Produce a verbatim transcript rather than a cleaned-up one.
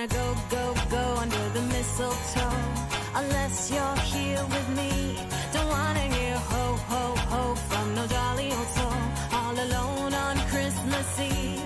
wanna go, go, go under the mistletoe. Unless you're here with me, don't wanna hear ho, ho, ho from no jolly old soul. All alone on Christmas Eve.